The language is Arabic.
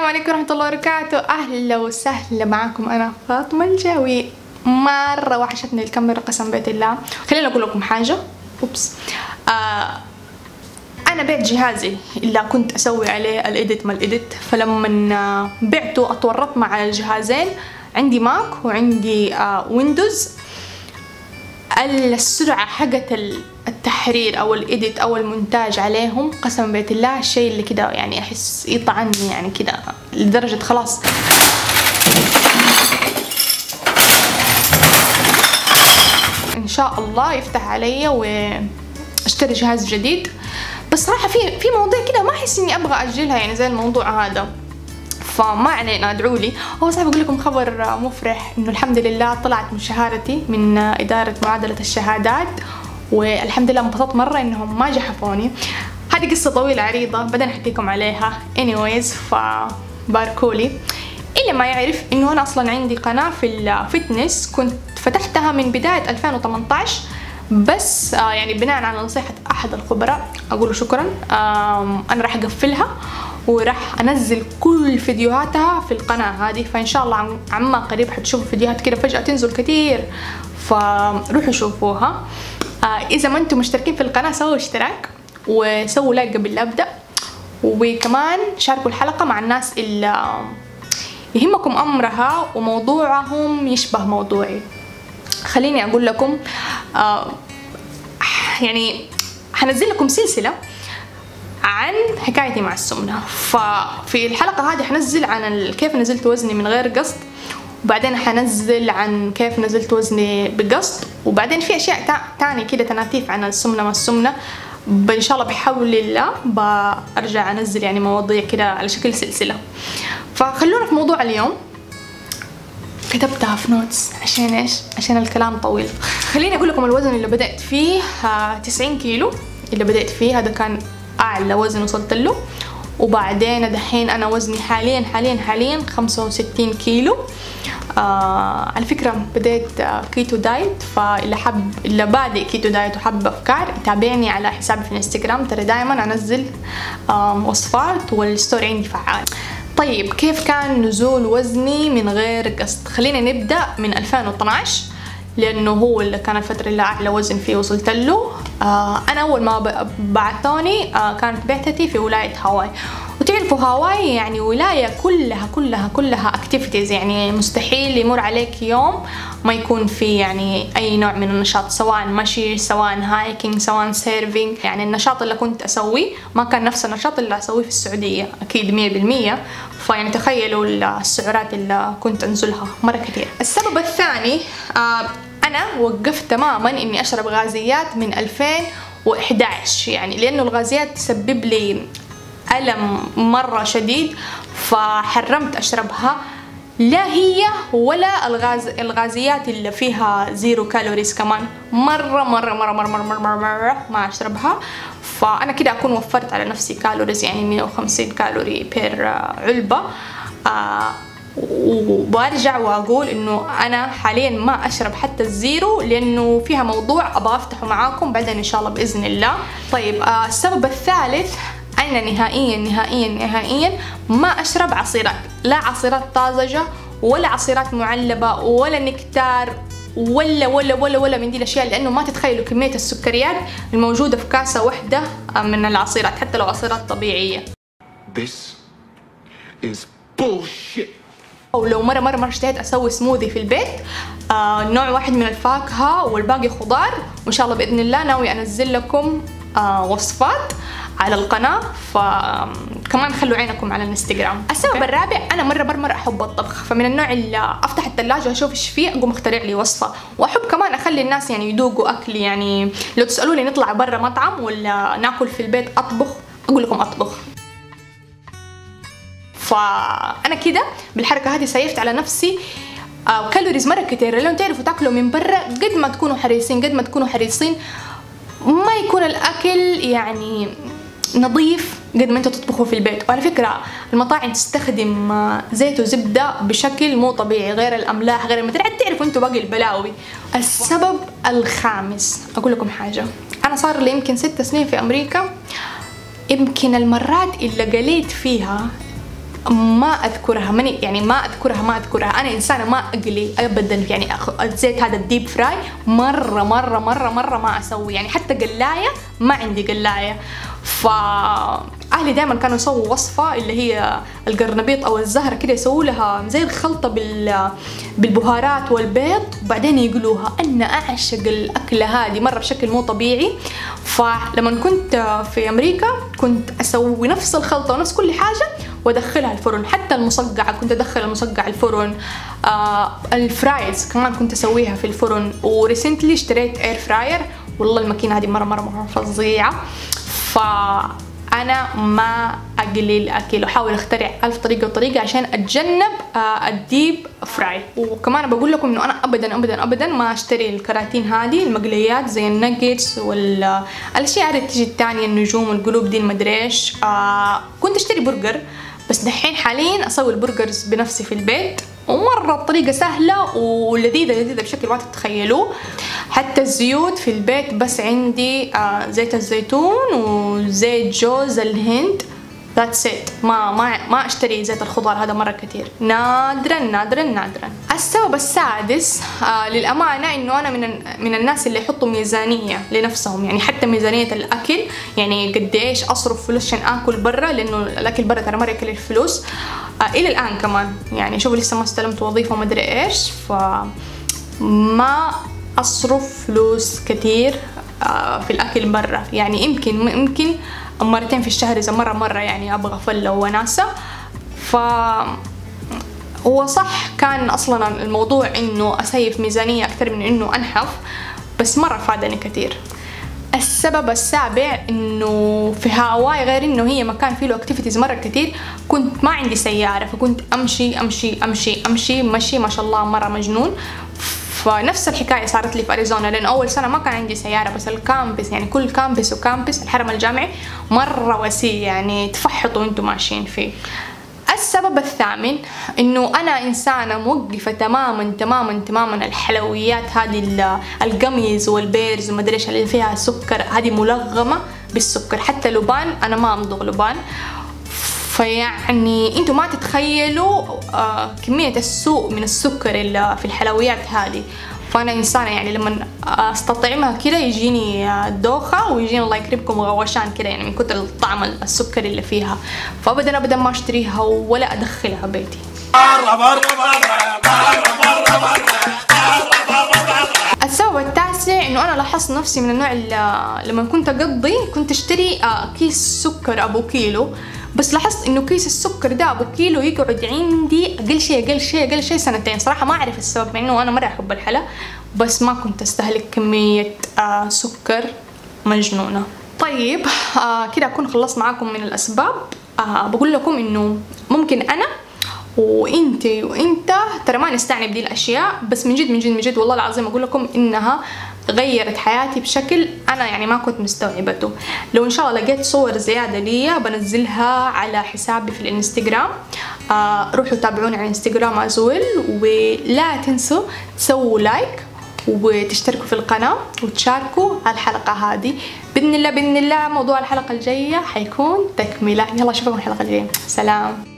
عليكم ورحمة الله وبركاته. أهلا وسهلا معكم، أنا فاطمة الجاوي. مرة وحشتني الكاميرا قسم بيت الله. خليني أقول لكم حاجة. أوبس. أنا بعت جهازي اللي كنت أسوي عليه الإيديت ما الإيديت، فلما بعته أتورطت مع الجهازين، عندي ماك وعندي ويندوز. السرعة حقت التحرير او الايديت او المونتاج عليهم قسم بيت الله الشيء اللي كده يعني احس يطعني يعني كده لدرجة خلاص ان شاء الله يفتح علي واشتري جهاز جديد. بس صراحة في مواضيع كده ما احس اني ابغى اجلها، يعني زي الموضوع هذا، فما علينا ادعوا لي. هو صح بقول لكم خبر مفرح، انه الحمد لله طلعت من شهادتي من ادارة معادلة الشهادات، والحمد لله انبسطت مرة انهم ما جحفوني. هذه قصة طويلة عريضة بعدين احكيكم عليها. anyways فباركولي. اللي ما يعرف انه انا اصلا عندي قناة في الفتنس، كنت فتحتها من بداية 2018، بس يعني بناء على نصيحة احد الخبراء اقول شكرا، انا راح اقفلها وراح انزل كل فيديوهاتها في القناة هذه. فان شاء الله عما قريب حتشوفوا فيديوهات كده فجأة تنزل كتير، فروحوا شوفوها. اذا ما انتم مشتركين في القناة سووا اشتراك وسووا لايك قبل لا ابدا، وكمان شاركوا الحلقة مع الناس اللي يهمكم امرها وموضوعهم يشبه موضوعي. خليني اقول لكم يعني حنزل لكم سلسلة عن حكايتي مع السمنة. ففي الحلقة هذه حنزل عن كيف نزلت وزني من غير قصد، وبعدين حنزل عن كيف نزلت وزني بقصد، وبعدين في اشياء تاني كده تناتيف عن السمنة ما السمنة. ان شاء الله بحول الله برجع انزل يعني مواضيع كده على شكل سلسلة. فخلونا في موضوع اليوم. كتبتها في نوتس عشان ايش؟ عشان الكلام طويل. خليني اقول لكم الوزن اللي بدأت فيه 90 كيلو اللي بدأت فيه، هذا كان اعلى وزن وصلت له. وبعدين دحين انا وزني حاليا 65 كيلو. على فكرة بديت كيتو دايت، اللي بادئ كيتو دايت وحب افكار تابعني على حسابي في الانستغرام، ترى دائما انزل وصفات والستوري عندي فعال. طيب كيف كان نزول وزني من غير قصد؟ خلينا نبدأ من 2012 لانه هو اللي كان الفترة اللي اعلى وزن فيه وصلت له. انا اول ما بعثوني كانت بعثتي في ولاية هاواي، وتعرفوا هاواي يعني ولاية كلها اكتيفيتيز، يعني مستحيل يمر عليك يوم ما يكون في يعني اي نوع من النشاط، سواء مشي سواء هايكينج سواء سيرفينج. يعني النشاط اللي كنت اسويه ما كان نفس النشاط اللي اسويه في السعودية اكيد 100%. فيعني تخيلوا السعرات اللي كنت انزلها مرة كثير. السبب الثاني أنا وقفت تماما إني أشرب غازيات من 2011، يعني لأنه الغازيات تسبب لي ألم مرة شديد، فحرمت أشربها. لا هي ولا الغازيات اللي فيها 0 كالوريز كمان، مرة ما أشربها. فأنا كده أكون وفرت على نفسي كالوريز، يعني 150 كالوري بير علبة. وبرجع واقول انه انا حاليا ما اشرب حتى الزيرو، لانه فيها موضوع ابغى افتحه معاكم بعدين ان شاء الله باذن الله. طيب السبب الثالث، انا نهائيا ما اشرب عصيرات، لا عصيرات طازجة ولا عصيرات معلبة ولا نكتار ولا من دي الاشياء، لانه ما تتخيلوا كمية السكريات الموجودة في كاسة واحدة من العصيرات حتى لو عصيرات طبيعية. This is bullshit. أو لو مرة اشتهيت أسوي سموذي في البيت، نوع واحد من الفاكهة والباقي خضار، وإن شاء الله بإذن الله ناوي أنزل لكم وصفات على القناة، فكمان خلوا عينكم على الانستغرام. السبب الرابع، أنا مرة أحب الطبخ، فمن النوع اللي أفتح الثلاجة أشوف إيش فيه أقوم أخترع لي وصفة، وأحب كمان أخلي الناس يعني يذوقوا أكلي. يعني لو تسألوني نطلع برا مطعم ولا ناكل في البيت أطبخ، أقول لكم أطبخ. فأنا كده بالحركة هذه سيفت على نفسي كالوريز مرة كتير. لو تعرفوا تاكلوا من برا قد ما تكونوا حريصين ما يكون الأكل يعني نظيف قد ما انتوا تطبخوا في البيت. وعلى فكرة المطاعم تستخدم زيت وزبدة بشكل مو طبيعي، غير الأملاح غير المتعد، تعرفوا انتوا باقي البلاوي. السبب الخامس، أقول لكم حاجة، أنا صار لي يمكن 6 سنين في أمريكا، يمكن المرات اللي قليت فيها ما اذكرها، ما اذكرها. انا انسانه ما اقلي ابدا، يعني الزيت هذا الديب فراي مره مره مره مره ما اسوي، يعني حتى قلايه ما عندي قلايه. فاهلي دائما كانوا يسووا وصفه اللي هي القرنبيط او الزهره كده، يسووا لها زي الخلطه بالبهارات والبيض وبعدين يقلوها. انا اعشق الاكله هذه مره بشكل مو طبيعي. فلما كنت في امريكا كنت اسوي نفس الخلطه ونفس كل حاجه وادخلها الفرن، حتى المصقعه كنت ادخل المصقعه الفرن. الفرايز كمان كنت اسويها في الفرن. وريسنتلي اشتريت اير فراير، والله الماكينه هذه مره مره مره فظيعه. فانا ما اقلي الاكل واحاول اخترع الف طريقه وطريقه عشان اتجنب الديب فراي. وكمان بقول لكم انه انا ابدا ابدا ابدا ما اشتري الكراتين هذه المقليات زي الناجتس والاشياء اللي تيجي الثانيه، النجوم والقلوب دي المدري ايش. كنت اشتري برجر، بس دحين حاليا اسوي البرجرز بنفسي في البيت، ومره بطريقه سهله ولذيذه لذيذه بشكل ما تتخيلوه. حتى الزيوت في البيت بس عندي زيت الزيتون وزيت جوز الهند، that's it. ما اشتري زيت الخضار هذا مره كثير، نادرا نادرا نادرا. السبب السادس للامانه انه انا من الناس اللي يحطوا ميزانيه لنفسهم، يعني حتى ميزانيه الاكل، يعني قديش اصرف فلوس عشان اكل برا، لانه الاكل برا ترى مره يكلف فلوس. الى الان كمان يعني شوفوا لسه ما استلمت وظيفه ما ادري ايش، فما اصرف فلوس كثير في الاكل برا. يعني يمكن مرتين في الشهر اذا مره يعني ابغى فله وناسه. هو صح كان اصلا الموضوع انه اسيف ميزانيه اكثر من انه انحف، بس مره فادني كثير. السبب السابع انه في هاواي غير انه هي مكان فيه له اكتيفيتيز مره كثير، كنت ما عندي سياره، فكنت امشي امشي امشي امشي مشي ما شاء الله مره مجنون. فنفس الحكايه صارت لي في اريزونا، لان اول سنه ما كان عندي سياره، بس الكامبس يعني كل كامبس وكامبس الحرم الجامعي مره وسيع، يعني تفحطوا وانتم ماشيين فيه. السبب الثامن انه انا انسانه موقفه تماما تماما تماما الحلويات هذه، القميز والبيرز وما ادري ايش اللي فيها سكر، هذه ملغمه بالسكر. حتى لبان انا ما امضغ لبان. فيعني انتوا ما تتخيلوا كميه السوء من السكر اللي في الحلويات هذه. فانا انسانه يعني لما استطعمها كده يجيني دوخه ويجيني الله يكرمكم غوشان كده، يعني من كتر الطعم السكر اللي فيها. فابدا ابدا ما اشتريها ولا ادخلها بيتي. السبب التاسع انه انا لاحظت نفسي من النوع اللي لما كنت اقضي كنت اشتري كيس سكر ابو كيلو، بس لاحظت انه كيس السكر ده ابو كيلو يقعد عندي اقل شيء سنتين. صراحه ما اعرف السبب، مع انه انا مره احب الحلا، بس ما كنت استهلك كميه سكر مجنونه. طيب كده اكون خلصت معاكم من الاسباب. بقول لكم انه ممكن انا وانت ترى ما نستعني بدي الاشياء، بس من جد من جد من جد والله العظيم اقول لكم انها غيرت حياتي بشكل انا يعني ما كنت مستوعبته. لو ان شاء الله لقيت صور زياده ليا بنزلها على حسابي في الانستغرام. روحوا تابعوني على الانستغرام ازول، ولا تنسوا تسووا لايك وتشتركوا في القناه وتشاركوا الحلقه هذه. باذن الله موضوع الحلقه الجايه حيكون تكمله. يلا اشوفكم الحلقه الجايه، سلام.